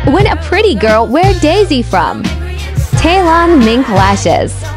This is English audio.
When a pretty girl wear daisy from Taylon Mink lashes.